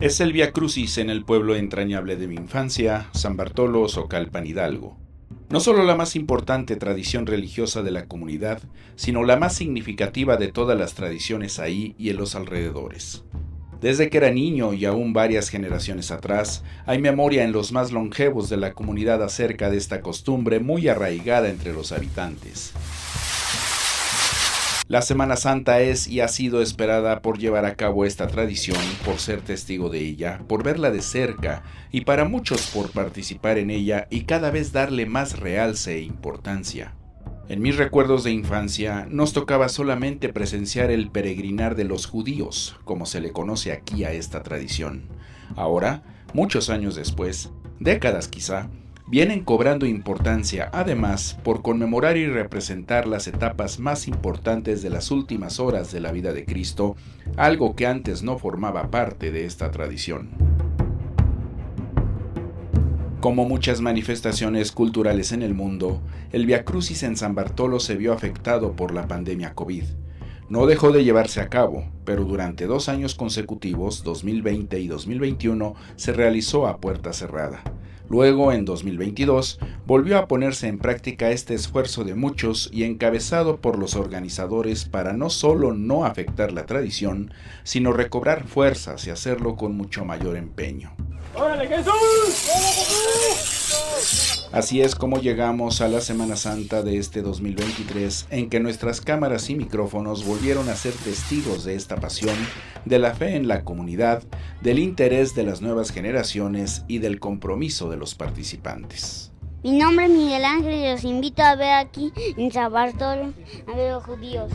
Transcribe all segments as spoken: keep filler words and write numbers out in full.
Es el Vía Crucis en el pueblo entrañable de mi infancia, San Bartolo, Socalpan, Hidalgo. No solo la más importante tradición religiosa de la comunidad, sino la más significativa de todas las tradiciones ahí y en los alrededores. Desde que era niño y aún varias generaciones atrás, hay memoria en los más longevos de la comunidad acerca de esta costumbre muy arraigada entre los habitantes. La Semana Santa es y ha sido esperada por llevar a cabo esta tradición, por ser testigo de ella, por verla de cerca y para muchos por participar en ella y cada vez darle más realce e importancia. En mis recuerdos de infancia nos tocaba solamente presenciar el peregrinar de los judíos, como se le conoce aquí a esta tradición. Ahora, muchos años después, décadas quizá, vienen cobrando importancia, además, por conmemorar y representar las etapas más importantes de las últimas horas de la vida de Cristo, algo que antes no formaba parte de esta tradición. Como muchas manifestaciones culturales en el mundo, el Vía Crucis en San Bartolo se vio afectado por la pandemia COVID. No dejó de llevarse a cabo, pero durante dos años consecutivos, dos mil veinte y dos mil veintiuno, se realizó a puerta cerrada. Luego, en dos mil veintidós, volvió a ponerse en práctica este esfuerzo de muchos y encabezado por los organizadores para no solo no afectar la tradición, sino recobrar fuerzas y hacerlo con mucho mayor empeño. ¡Órale, Jesús! ¡Órale, Jesús! Así es como llegamos a la Semana Santa de este dos mil veintitrés, en que nuestras cámaras y micrófonos volvieron a ser testigos de esta pasión, de la fe en la comunidad, del interés de las nuevas generaciones y del compromiso de los participantes. Mi nombre es Miguel Ángel y los invito a ver aquí en San Bartolo a ver los judíos.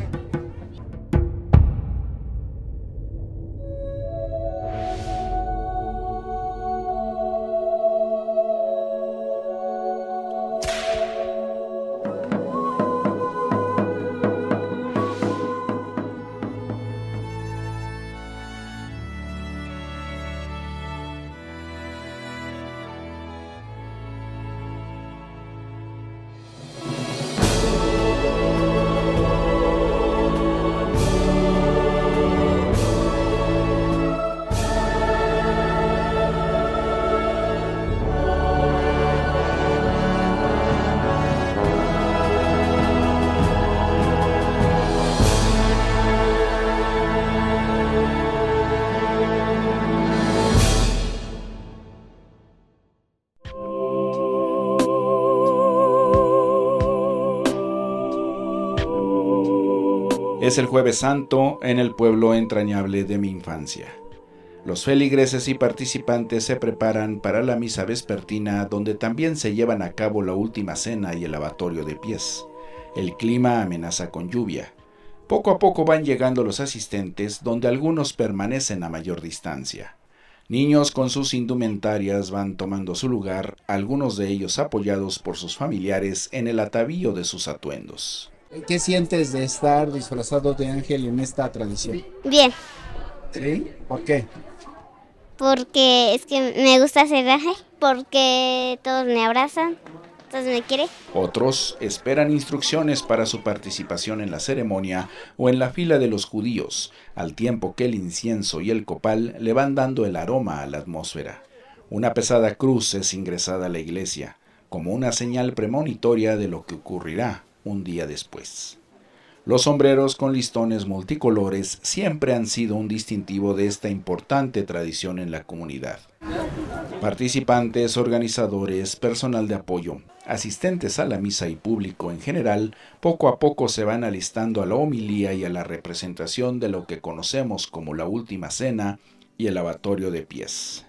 Es el Jueves Santo en el pueblo entrañable de mi infancia. Los feligreses y participantes se preparan para la misa vespertina, donde también se llevan a cabo la última cena y el lavatorio de pies. El clima amenaza con lluvia. Poco a poco van llegando los asistentes, donde algunos permanecen a mayor distancia. Niños con sus indumentarias van tomando su lugar, algunos de ellos apoyados por sus familiares en el atavío de sus atuendos. ¿Qué sientes de estar disfrazado de ángel en esta tradición? Bien. ¿Sí? ¿Por qué? Porque es que me gusta ser ángel, porque todos me abrazan, todos me quieren. Otros esperan instrucciones para su participación en la ceremonia o en la fila de los judíos, al tiempo que el incienso y el copal le van dando el aroma a la atmósfera. Una pesada cruz es ingresada a la iglesia, como una señal premonitoria de lo que ocurrirá un día después. Los sombreros con listones multicolores siempre han sido un distintivo de esta importante tradición en la comunidad. Participantes, organizadores, personal de apoyo, asistentes a la misa y público en general, poco a poco se van alistando a la homilía y a la representación de lo que conocemos como la última cena y el lavatorio de pies.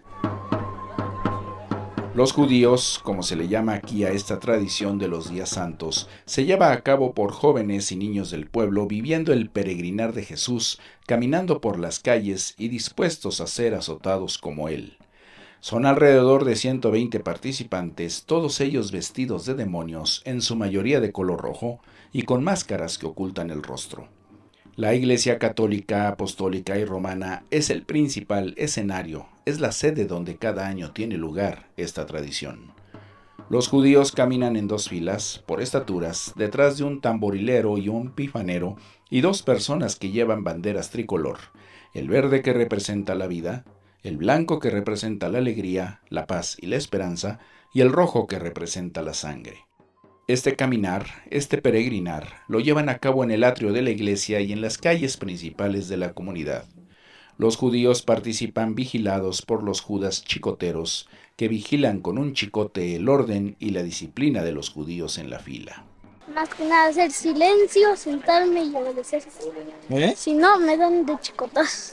Los judíos, como se le llama aquí a esta tradición de los días santos, se lleva a cabo por jóvenes y niños del pueblo viviendo el peregrinar de Jesús, caminando por las calles y dispuestos a ser azotados como él. Son alrededor de ciento veinte participantes, todos ellos vestidos de demonios, en su mayoría de color rojo, y con máscaras que ocultan el rostro. La Iglesia Católica, Apostólica y Romana es el principal escenario, es la sede donde cada año tiene lugar esta tradición. Los judíos caminan en dos filas, por estaturas, detrás de un tamborilero y un pifanero, y dos personas que llevan banderas tricolor, el verde que representa la vida, el blanco que representa la alegría, la paz y la esperanza, y el rojo que representa la sangre. Este caminar, este peregrinar, lo llevan a cabo en el atrio de la iglesia y en las calles principales de la comunidad. Los judíos participan vigilados por los judas chicoteros, que vigilan con un chicote el orden y la disciplina de los judíos en la fila. Más que nada hacer silencio, sentarme y obedecer. ¿Eh? Si no, me dan de chicotas.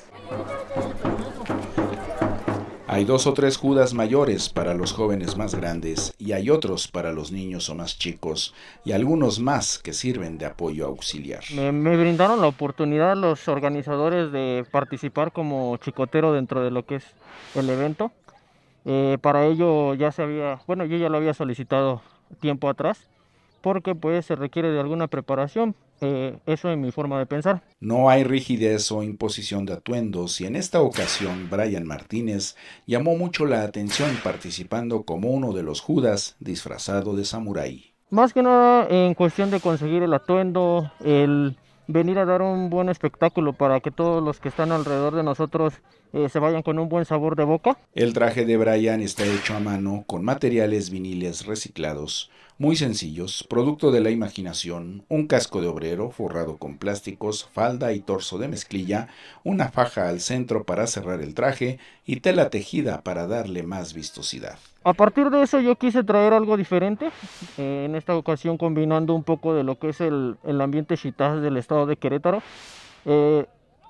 Hay dos o tres judas mayores para los jóvenes más grandes y hay otros para los niños o más chicos y algunos más que sirven de apoyo auxiliar. Me, me brindaron la oportunidad los organizadores de participar como chicotero dentro de lo que es el evento. Eh, para ello ya se había, bueno, yo ya lo había solicitado tiempo atrás, porque pues se requiere de alguna preparación, eh, eso es mi forma de pensar. No hay rigidez o imposición de atuendos y en esta ocasión Brian Martínez llamó mucho la atención participando como uno de los judas disfrazado de samurái. Más que nada en cuestión de conseguir el atuendo, el venir a dar un buen espectáculo para que todos los que están alrededor de nosotros eh, se vayan con un buen sabor de boca. El traje de Brian está hecho a mano con materiales viniles reciclados, muy sencillos, producto de la imaginación, un casco de obrero forrado con plásticos, falda y torso de mezclilla, una faja al centro para cerrar el traje y tela tejida para darle más vistosidad. A partir de eso yo quise traer algo diferente, eh, en esta ocasión combinando un poco de lo que es el, el ambiente chitaz del estado de Querétaro, eh,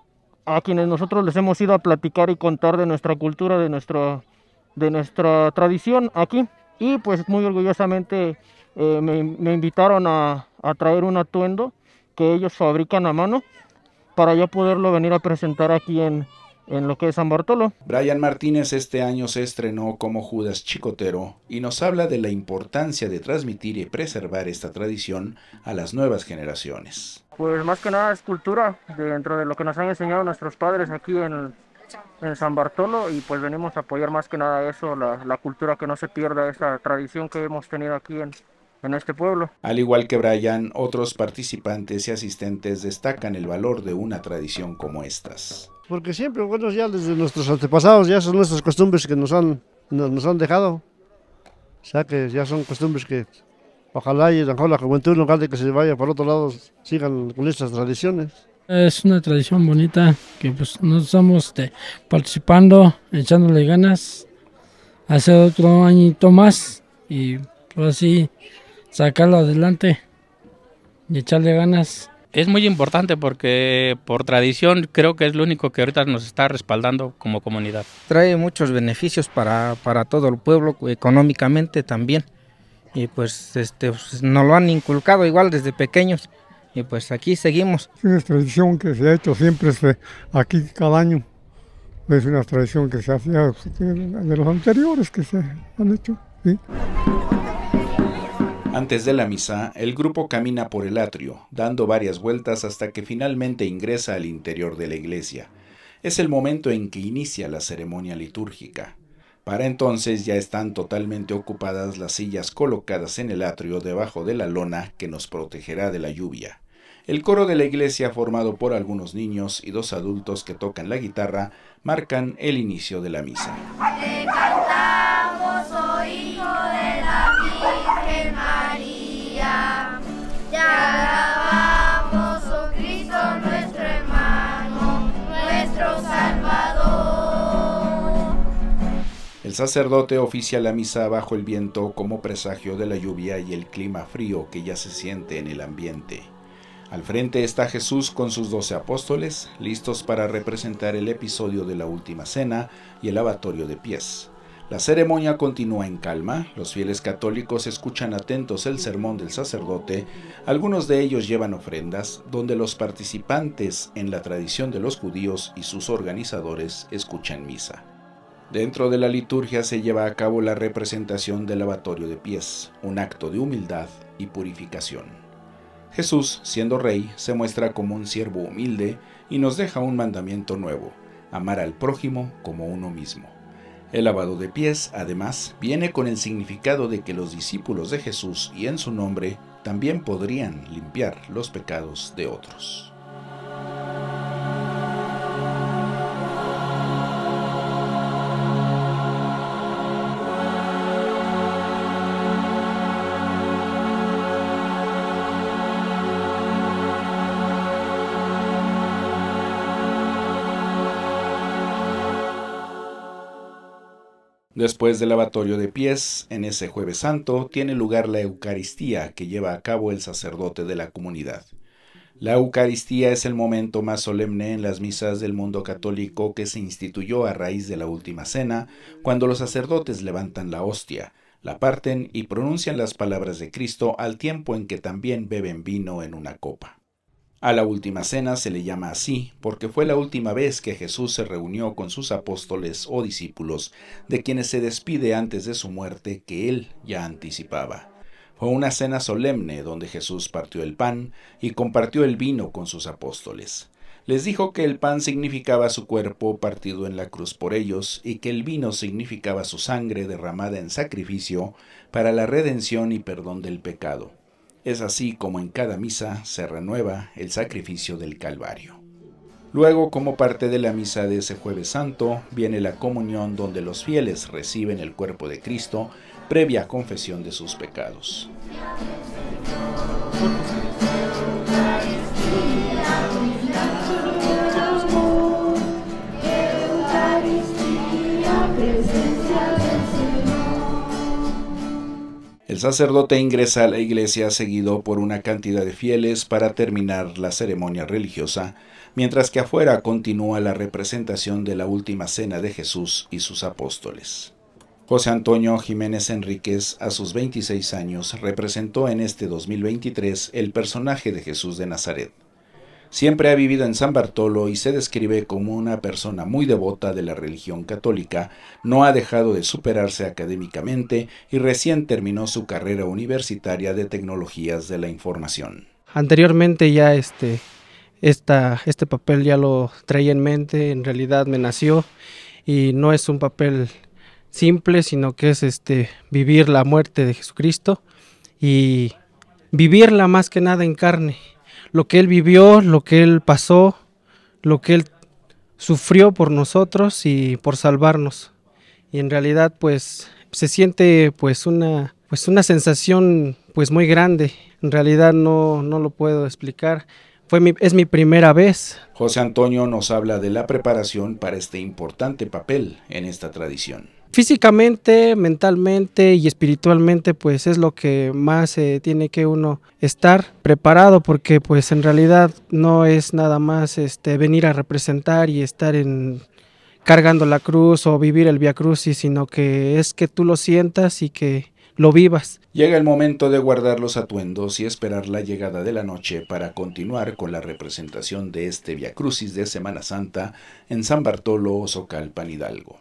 a quienes nosotros les hemos ido a platicar y contar de nuestra cultura, de, nuestro, de nuestra tradición aquí, y pues muy orgullosamente eh, me, me invitaron a, a traer un atuendo que ellos fabrican a mano para yo poderlo venir a presentar aquí en, en lo que es San Bartolo. Brian Martínez este año se estrenó como Judas Chicotero y nos habla de la importancia de transmitir y preservar esta tradición a las nuevas generaciones. Pues más que nada es cultura dentro de lo que nos han enseñado nuestros padres aquí en, en San Bartolo y pues venimos a apoyar más que nada eso, la, la cultura, que no se pierda esa tradición que hemos tenido aquí en, en este pueblo. Al igual que Brian, otros participantes y asistentes destacan el valor de una tradición como estas. Porque siempre, bueno, ya desde nuestros antepasados ya son nuestras costumbres que nos han, nos, nos han dejado. O sea que ya son costumbres que ojalá y mejor la juventud, en lugar de que se vaya por otro lado, sigan con estas tradiciones. Es una tradición bonita que pues nos estamos este, participando, echándole ganas, hacer otro añito más y pues así sacarlo adelante y echarle ganas. Es muy importante porque por tradición creo que es lo único que ahorita nos está respaldando como comunidad. Trae muchos beneficios para, para todo el pueblo, económicamente también. Y pues este pues, nos lo han inculcado igual desde pequeños. Y pues aquí seguimos. Es una tradición que se ha hecho siempre aquí cada año. Es una tradición que se hacía de los anteriores que se han hecho. ¿Sí? Antes de la misa, el grupo camina por el atrio, dando varias vueltas hasta que finalmente ingresa al interior de la iglesia. Es el momento en que inicia la ceremonia litúrgica. Para entonces ya están totalmente ocupadas las sillas colocadas en el atrio debajo de la lona que nos protegerá de la lluvia. El coro de la iglesia, formado por algunos niños y dos adultos que tocan la guitarra, marcan el inicio de la misa. Te cantamos, oh Hijo de la Virgen María, te alabamos, oh Cristo nuestro hermano, nuestro Salvador. El sacerdote oficia la misa bajo el viento como presagio de la lluvia y el clima frío que ya se siente en el ambiente. Al frente está Jesús con sus doce apóstoles, listos para representar el episodio de la Última Cena y el lavatorio de pies. La ceremonia continúa en calma, los fieles católicos escuchan atentos el sermón del sacerdote, algunos de ellos llevan ofrendas, donde los participantes en la tradición de los judíos y sus organizadores escuchan misa. Dentro de la liturgia se lleva a cabo la representación del lavatorio de pies, un acto de humildad y purificación. Jesús, siendo rey, se muestra como un siervo humilde y nos deja un mandamiento nuevo: amar al prójimo como uno mismo. El lavado de pies, además, viene con el significado de que los discípulos de Jesús y en su nombre también podrían limpiar los pecados de otros. Después del lavatorio de pies, en ese Jueves Santo, tiene lugar la Eucaristía que lleva a cabo el sacerdote de la comunidad. La Eucaristía es el momento más solemne en las misas del mundo católico que se instituyó a raíz de la Última Cena, cuando los sacerdotes levantan la hostia, la parten y pronuncian las palabras de Cristo al tiempo en que también beben vino en una copa. A la Última Cena se le llama así porque fue la última vez que Jesús se reunió con sus apóstoles o discípulos, de quienes se despide antes de su muerte que él ya anticipaba. Fue una cena solemne donde Jesús partió el pan y compartió el vino con sus apóstoles. Les dijo que el pan significaba su cuerpo partido en la cruz por ellos y que el vino significaba su sangre derramada en sacrificio para la redención y perdón del pecado. Es así como en cada misa se renueva el sacrificio del Calvario. Luego, como parte de la misa de ese Jueves Santo, viene la comunión donde los fieles reciben el cuerpo de Cristo previa confesión de sus pecados. El sacerdote ingresa a la iglesia seguido por una cantidad de fieles para terminar la ceremonia religiosa, mientras que afuera continúa la representación de la última cena de Jesús y sus apóstoles. José Antonio Jiménez Enríquez, a sus veintiséis años, representó en este dos mil veintitrés el personaje de Jesús de Nazaret. Siempre ha vivido en San Bartolo y se describe como una persona muy devota de la religión católica, no ha dejado de superarse académicamente y recién terminó su carrera universitaria de tecnologías de la información. Anteriormente ya este, esta, este papel ya lo traía en mente, en realidad me nació y no es un papel simple, sino que es este, vivir la muerte de Jesucristo y vivirla más que nada en carne. Lo que Él vivió, lo que Él pasó, lo que Él sufrió por nosotros y por salvarnos. Y en realidad pues se siente pues una, pues una sensación pues muy grande. En realidad no, no lo puedo explicar. Fue mi, es mi primera vez. José Antonio nos habla de la preparación para este importante papel en esta tradición. Físicamente, mentalmente y espiritualmente, pues es lo que más eh, tiene que uno estar preparado, porque pues en realidad no es nada más este, venir a representar y estar en, cargando la cruz o vivir el Vía Crucis, sino que es que tú lo sientas y que lo vivas. Llega el momento de guardar los atuendos y esperar la llegada de la noche para continuar con la representación de este Vía Crucis de Semana Santa en San Bartolo, Oxocalpan, Hidalgo.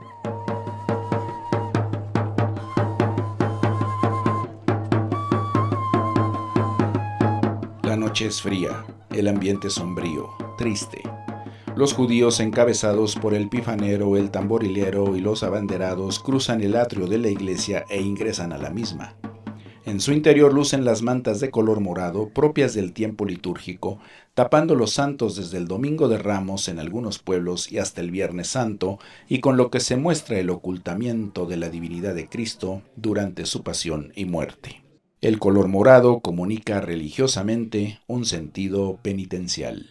La noche es fría, el ambiente sombrío, triste. Los judíos, encabezados por el pifanero, el tamborilero y los abanderados, cruzan el atrio de la iglesia e ingresan a la misma. En su interior lucen las mantas de color morado, propias del tiempo litúrgico, tapando los santos desde el Domingo de Ramos en algunos pueblos y hasta el Viernes Santo, y con lo que se muestra el ocultamiento de la divinidad de Cristo durante su pasión y muerte. El color morado comunica religiosamente un sentido penitencial.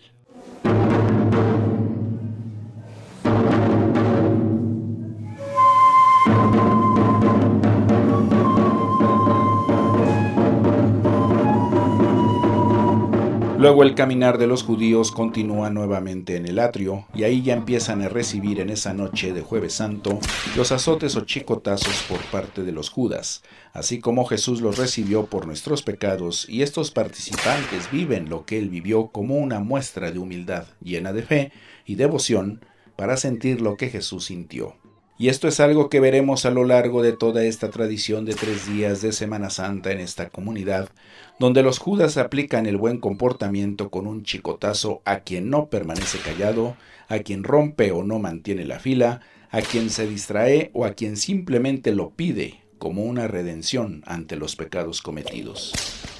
Luego el caminar de los judíos continúa nuevamente en el atrio, y ahí ya empiezan a recibir en esa noche de Jueves Santo los azotes o chicotazos por parte de los judas, así como Jesús los recibió por nuestros pecados, y estos participantes viven lo que él vivió como una muestra de humildad llena de fe y devoción para sentir lo que Jesús sintió. Y esto es algo que veremos a lo largo de toda esta tradición de tres días de Semana Santa en esta comunidad, donde los judas aplican el buen comportamiento con un chicotazo a quien no permanece callado, a quien rompe o no mantiene la fila, a quien se distrae o a quien simplemente lo pide como una redención ante los pecados cometidos.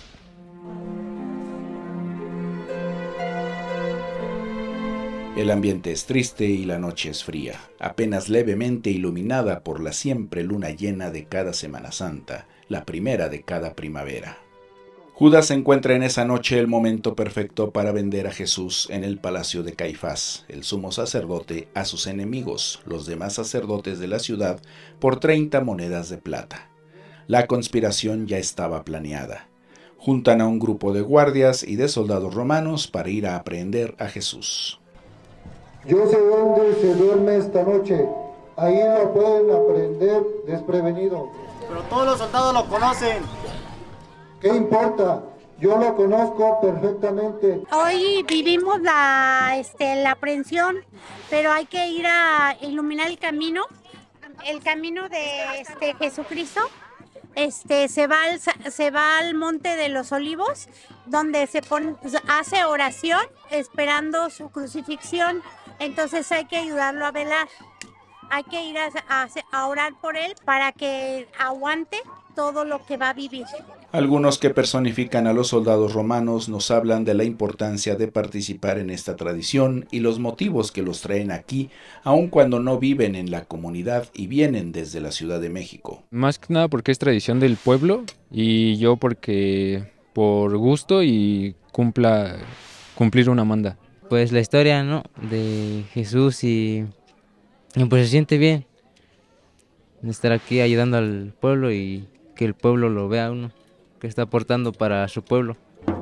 El ambiente es triste y la noche es fría, apenas levemente iluminada por la siempre luna llena de cada Semana Santa, la primera de cada primavera. Judas encuentra en esa noche el momento perfecto para vender a Jesús en el palacio de Caifás, el sumo sacerdote, a sus enemigos, los demás sacerdotes de la ciudad, por treinta monedas de plata. La conspiración ya estaba planeada. Juntan a un grupo de guardias y de soldados romanos para ir a aprehender a Jesús. Yo sé dónde se duerme esta noche. Ahí lo pueden aprehender desprevenido. Pero todos los soldados lo conocen. ¿Qué importa? Yo lo conozco perfectamente. Hoy vivimos la, este, la aprehensión, pero hay que ir a iluminar el camino, el camino de este, Jesucristo. Este, se va al, se va al Monte de los Olivos, donde se pone, hace oración esperando su crucifixión. Entonces hay que ayudarlo a velar. Hay que ir a, a, a orar por él para que aguante todo lo que va a vivir. Algunos que personifican a los soldados romanos nos hablan de la importancia de participar en esta tradición y los motivos que los traen aquí, aun cuando no viven en la comunidad y vienen desde la Ciudad de México. Más que nada porque es tradición del pueblo y yo porque por gusto y cumpla cumplir una manda. Pues la historia, ¿no?, de Jesús y, y pues se siente bien estar aquí ayudando al pueblo y que el pueblo lo vea a uno, que está aportando para su pueblo.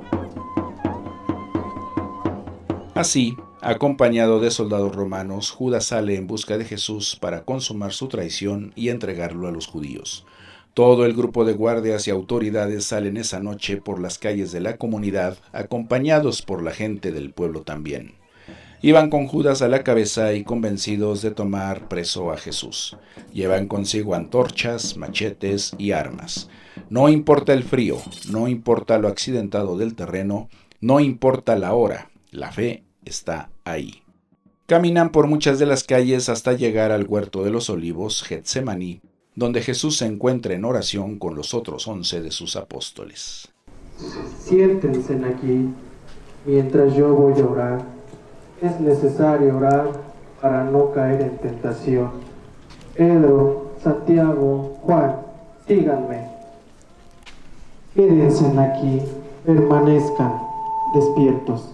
Así, acompañado de soldados romanos, Judas sale en busca de Jesús para consumar su traición y entregarlo a los judíos. Todo el grupo de guardias y autoridades salen esa noche por las calles de la comunidad, acompañados por la gente del pueblo también. Iban con Judas a la cabeza y convencidos de tomar preso a Jesús. Llevan consigo antorchas, machetes y armas. No importa el frío, no importa lo accidentado del terreno, no importa la hora, la fe está ahí. Caminan por muchas de las calles hasta llegar al huerto de los olivos, Getsemaní, donde Jesús se encuentra en oración con los otros once de sus apóstoles. Siéntense aquí mientras yo voy a orar. Es necesario orar para no caer en tentación. Pedro, Santiago, Juan, síganme. Quédense aquí, permanezcan despiertos.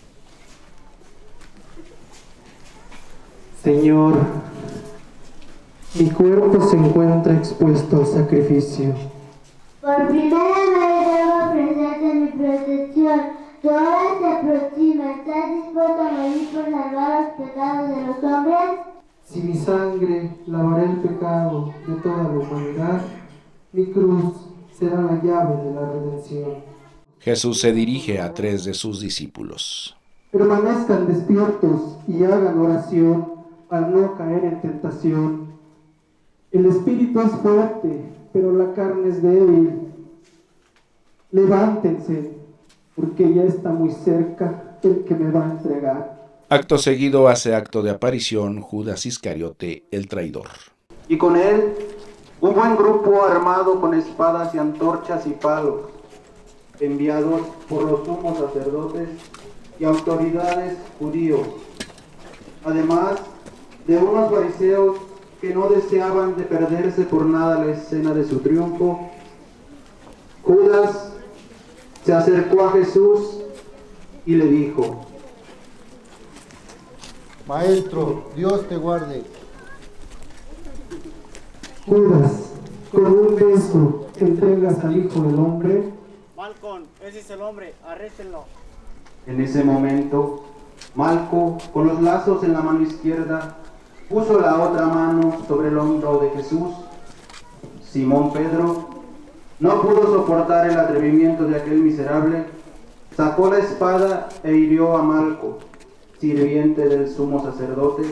Señor, mi cuerpo se encuentra expuesto al sacrificio. Por primera vez debo ofrecerte mi protección. Tu hora se aproxima. ¿Estás dispuesto a morir por salvar los pecados de los hombres? Si mi sangre lavará el pecado de toda la humanidad, mi cruz será la llave de la redención. Jesús se dirige a tres de sus discípulos. Permanezcan despiertos y hagan oración para no caer en tentación. El espíritu es fuerte, pero la carne es débil. Levántense, porque ya está muy cerca el que me va a entregar. Acto seguido hace acto de aparición Judas Iscariote, el traidor. Y con él un buen grupo armado con espadas y antorchas y palos, enviados por los sumos sacerdotes y autoridades judíos, además de unos fariseos que no deseaban de perderse por nada la escena de su triunfo. Judas se acercó a Jesús y le dijo: Maestro, Dios te guarde. Judas, con un beso entregas al Hijo del Hombre. Malcón, ese es el hombre, arréstenlo. En ese momento, Malco, con los lazos en la mano izquierda, puso la otra mano sobre el hombro de Jesús. Simón Pedro no pudo soportar el atrevimiento de aquel miserable, sacó la espada e hirió a Malco, sirviente del sumo sacerdote,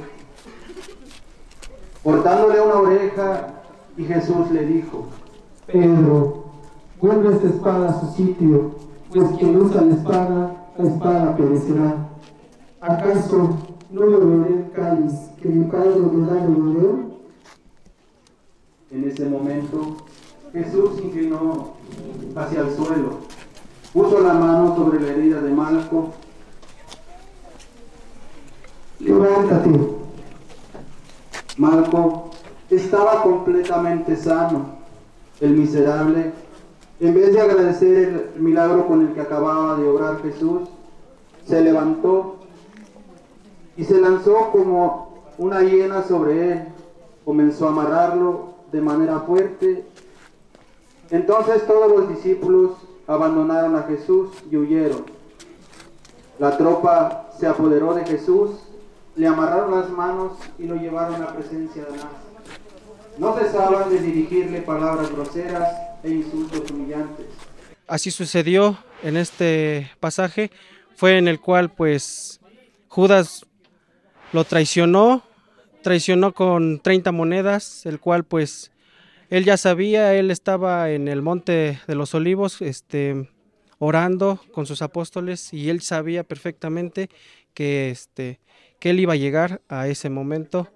cortándole una oreja, y Jesús le dijo: Pedro, vuelve esta espada a su sitio, pues quien usa la espada, la espada perecerá. ¿Acaso no beberé el cáliz que mi padre me da de beber? En ese momento, Jesús se inclinó hacia el suelo, puso la mano sobre la herida de Malco. Levántate. Malco estaba completamente sano. El miserable En vez de agradecer el milagro con el que acababa de obrar Jesús, se levantó y se lanzó como una hiena sobre él. Comenzó a amarrarlo de manera fuerte. Entonces todos los discípulos abandonaron a Jesús y huyeron. La tropa se apoderó de Jesús, le amarraron las manos y lo llevaron a presencia de Anás. No cesaban de dirigirle palabras groseras e insultos humillantes. Así sucedió en este pasaje, fue en el cual pues Judas lo traicionó, traicionó con treinta monedas, el cual pues él ya sabía, él estaba en el monte de los olivos, este, orando con sus apóstoles, y él sabía perfectamente que, este, que él iba a llegar a ese momento.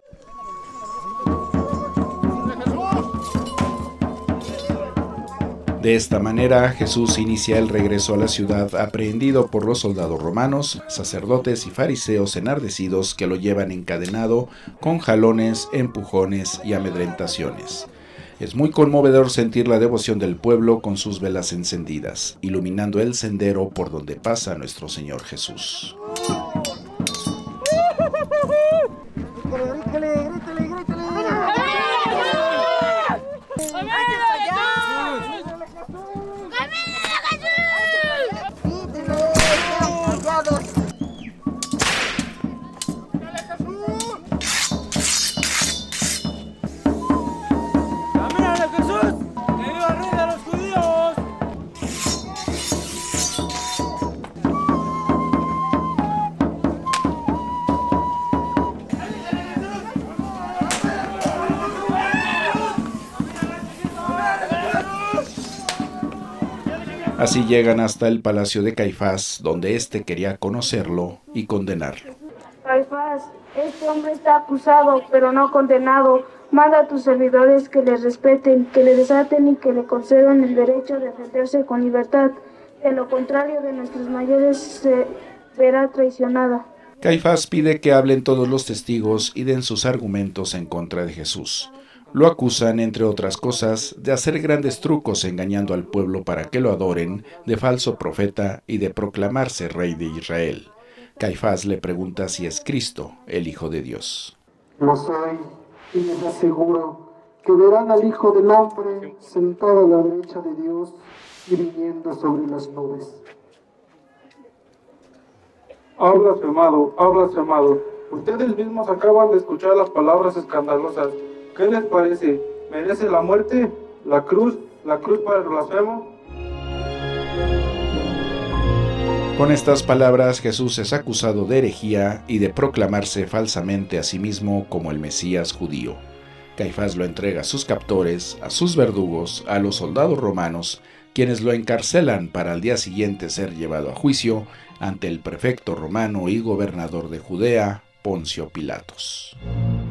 De esta manera, Jesús inicia el regreso a la ciudad aprehendido por los soldados romanos, sacerdotes y fariseos enardecidos que lo llevan encadenado con jalones, empujones y amedrentaciones. Es muy conmovedor sentir la devoción del pueblo con sus velas encendidas, iluminando el sendero por donde pasa nuestro Señor Jesús. Así llegan hasta el palacio de Caifás, donde éste quería conocerlo y condenarlo. Caifás, este hombre está acusado, pero no condenado. Manda a tus servidores que le respeten, que le desaten y que le concedan el derecho de defenderse con libertad. De lo contrario, de nuestros mayores se verá traicionada. Caifás pide que hablen todos los testigos y den sus argumentos en contra de Jesús. Lo acusan, entre otras cosas, de hacer grandes trucos engañando al pueblo para que lo adoren, de falso profeta y de proclamarse rey de Israel. Caifás le pregunta si es Cristo, el Hijo de Dios. Lo soy, y les aseguro que verán al Hijo del Hombre sentado a la derecha de Dios y viniendo sobre las nubes. Ha blasfemado, ha blasfemado. Ustedes mismos acaban de escuchar las palabras escandalosas. ¿Qué les parece? ¿Merece la muerte? ¿La cruz? ¿La cruz para el blasfemo? Con estas palabras, Jesús es acusado de herejía y de proclamarse falsamente a sí mismo como el Mesías judío. Caifás lo entrega a sus captores, a sus verdugos, a los soldados romanos, quienes lo encarcelan para al día siguiente ser llevado a juicio ante el prefecto romano y gobernador de Judea, Poncio Pilatos.